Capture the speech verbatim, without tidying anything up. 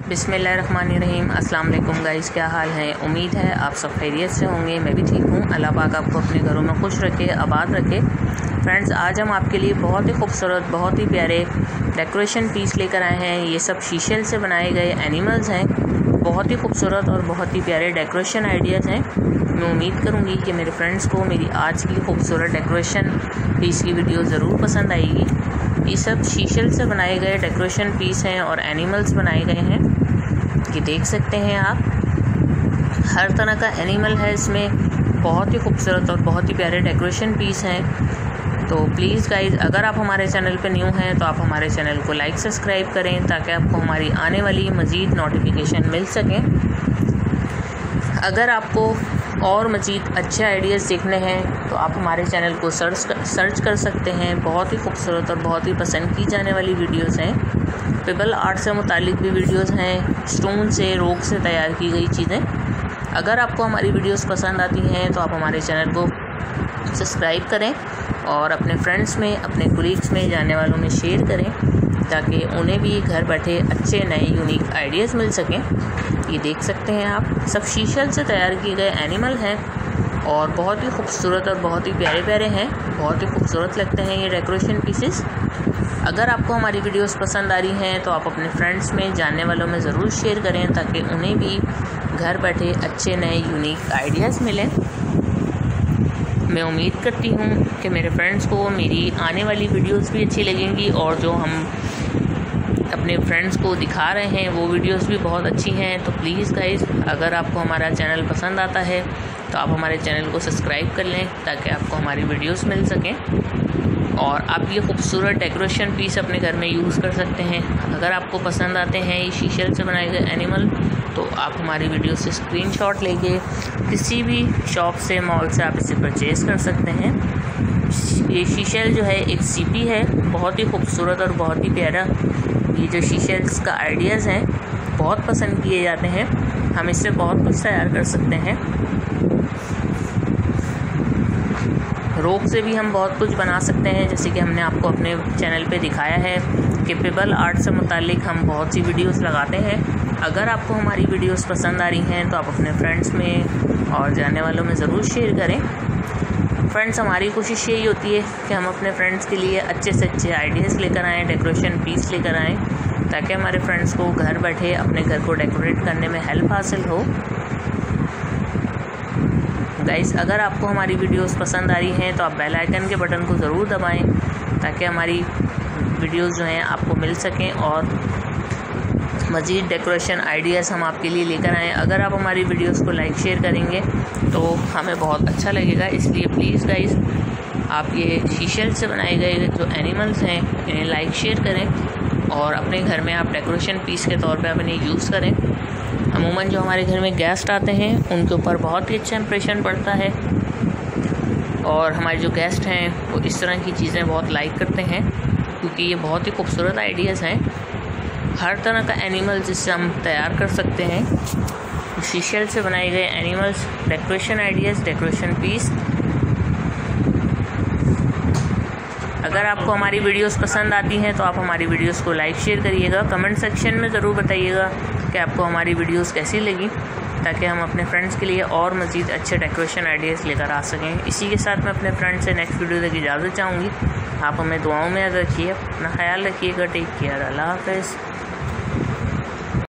बिस्मिल्लाहिर्रहमानिर्रहीम। अस्सलाम वालेकुम गाइस, क्या हाल है? उम्मीद है आप सब खैरियत से होंगे। मैं भी ठीक हूँ। अल्लाह पाक आपको अपने घरों में खुश रखे, आबाद रखे। फ्रेंड्स, आज हम आपके लिए बहुत ही खूबसूरत, बहुत ही प्यारे डेकोरेशन पीस लेकर आए हैं। ये सब शीशे से बनाए गए एनिमल्स हैं। बहुत ही खूबसूरत और बहुत ही प्यारे डेकोरेशन आइडियाज़ हैं। मैं उम्मीद करूँगी कि मेरे फ्रेंड्स को मेरी आज की खूबसूरत डेकोरेशन पीस की वीडियो ज़रूर पसंद आएगी। ये सब शीशे से बनाए गए डेकोरेशन पीस हैं और एनिमल्स बनाए गए हैं। ये देख सकते हैं आप, हर तरह का एनिमल है इसमें। बहुत ही खूबसूरत और बहुत ही प्यारे डेकोरेशन पीस हैं। तो प्लीज़ गाइज, अगर आप हमारे चैनल पर न्यू हैं तो आप हमारे चैनल को लाइक सब्सक्राइब करें ताकि आपको हमारी आने वाली मज़ीद नोटिफिकेशन मिल सकें। अगर आपको और मज़ीद अच्छे आइडियाज़ देखने हैं तो आप हमारे चैनल को सर्च सर्च कर सकते हैं। बहुत ही खूबसूरत और बहुत ही पसंद की जाने वाली वीडियोस हैं। पेबल आर्ट से मुतालिक भी वीडियोस हैं, स्टोन से, रोक से तैयार की गई चीज़ें। अगर आपको हमारी वीडियोस पसंद आती हैं तो आप हमारे चैनल को सब्सक्राइब करें और अपने फ्रेंड्स में, अपने कोलीग्स में, जाने वालों में शेयर करें ताकि उन्हें भी घर बैठे अच्छे नए यूनिक आइडियाज़ मिल सकें। ये देख सकते हैं आप, सब शीशे से तैयार किए गए एनिमल हैं और बहुत ही खूबसूरत और बहुत ही प्यारे प्यारे हैं। बहुत ही खूबसूरत लगते हैं ये डेकोरेशन पीसेस। अगर आपको हमारी वीडियोस पसंद आ रही हैं तो आप अपने फ्रेंड्स में, जानने वालों में ज़रूर शेयर करें ताकि उन्हें भी घर बैठे अच्छे नए यूनिक आइडियाज़ मिलें। मैं उम्मीद करती हूँ कि मेरे फ्रेंड्स को मेरी आने वाली वीडियोस भी अच्छी लगेंगी और जो हम अपने फ्रेंड्स को दिखा रहे हैं वो वीडियोस भी बहुत अच्छी हैं। तो प्लीज़ गाइस, अगर आपको हमारा चैनल पसंद आता है तो आप हमारे चैनल को सब्सक्राइब कर लें ताकि आपको हमारी वीडियोस मिल सकें और आप ये खूबसूरत डेकोरेशन पीस अपने घर में यूज़ कर सकते हैं। अगर आपको पसंद आते हैं ये शीशे से बनाए गए एनिमल तो आप हमारी वीडियो से स्क्रीनशॉट लेके किसी भी शॉप से, मॉल से आप इसे परचेज़ कर सकते हैं। ये शीशे जो है एक सीपी है, बहुत ही खूबसूरत और बहुत ही प्यारा। ये जो शीशे का आइडियाज़ हैं बहुत पसंद किए जाते हैं। हम इससे बहुत कुछ तैयार कर सकते हैं। रोक से भी हम बहुत कुछ बना सकते हैं, जैसे कि हमने आपको अपने चैनल पे दिखाया है कि पेबल आर्ट से मुतालिक हम बहुत सी वीडियोस लगाते हैं। अगर आपको हमारी वीडियोस पसंद आ रही हैं तो आप अपने फ्रेंड्स में और जानने वालों में ज़रूर शेयर करें। फ्रेंड्स, हमारी कोशिश यही होती है कि हम अपने फ्रेंड्स के लिए अच्छे से अच्छे आइडियाज़ लेकर आएँ, डेकोरेशन पीस लेकर आएँ ताकि हमारे फ्रेंड्स को घर बैठे अपने घर को डेकोरेट करने में हेल्प हासिल हो। गाइस, अगर आपको हमारी वीडियोस पसंद आ रही हैं तो आप बेल आइकन के बटन को ज़रूर दबाएं ताकि हमारी वीडियोस जो हैं आपको मिल सकें और मज़ीद डेकोरेशन आइडियाज़ हम आपके लिए लेकर आएँ। अगर आप हमारी वीडियोस को लाइक शेयर करेंगे तो हमें बहुत अच्छा लगेगा। इसलिए प्लीज़ गाइस, आप ये शीशे से बनाए गए जो एनिमल्स हैं इन्हें लाइक शेयर करें और अपने घर में आप डेकोरेशन पीस के तौर पे आप इन्हें यूज़ करें। अमूमन जो हमारे घर में गेस्ट आते हैं उनके ऊपर बहुत ही अच्छा इंप्रेशन पड़ता है और हमारे जो गेस्ट हैं वो इस तरह की चीज़ें बहुत लाइक करते हैं क्योंकि ये बहुत ही खूबसूरत आइडियाज़ हैं। हर तरह का एनिमल जिससे हम तैयार कर सकते हैं। शीशे से बनाए गए animals, decoration ideas, decoration piece. अगर आपको हमारी वीडियोस पसंद आती हैं तो आप हमारी वीडियोस को लाइक शेयर करिएगा। कमेंट सेक्शन में ज़रूर बताइएगा कि आपको हमारी वीडियोस कैसी लगी ताकि हम अपने फ्रेंड्स के लिए और मज़ीद अच्छे डेकोरेशन आइडियाज़ लेकर आ सकें। इसी के साथ मैं अपने फ्रेंड्स से नेक्स्ट वीडियो तक इजाज़त चाहूँगी। आप हमें दुआओं में याद रखिए, अपना ख्याल रखिएगा। टेक केयर, अल्लाह हाफ़िज़।